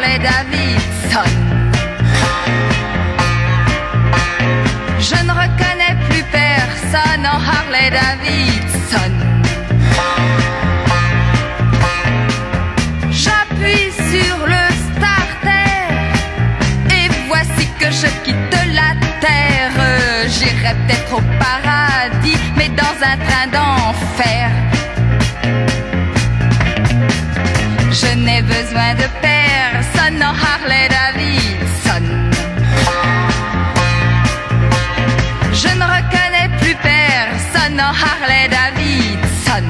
Harley Davidson. Je ne reconnais plus personne en Harley Davidson. J'appuie sur le starter et voici que je quitte la terre. J'irai peut-être au paradis, mais dans un train d'enfer. Je n'ai besoin de personne en Harley Davidson. Je ne reconnais plus personne en Harley Davidson.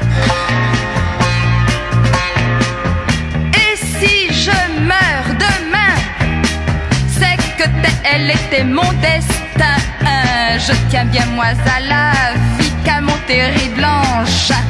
Et si je meurs demain, c'est que tel était mon destin. Je tiens bien moins à la vie qu'à mon terrible engin.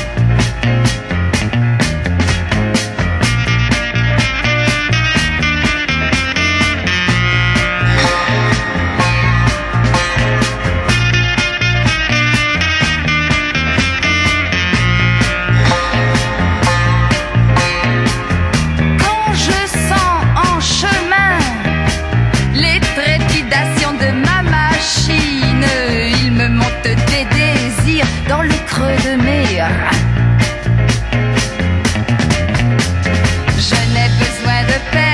Des désirs dans le creux de mes reins. Je n'ai besoin de personne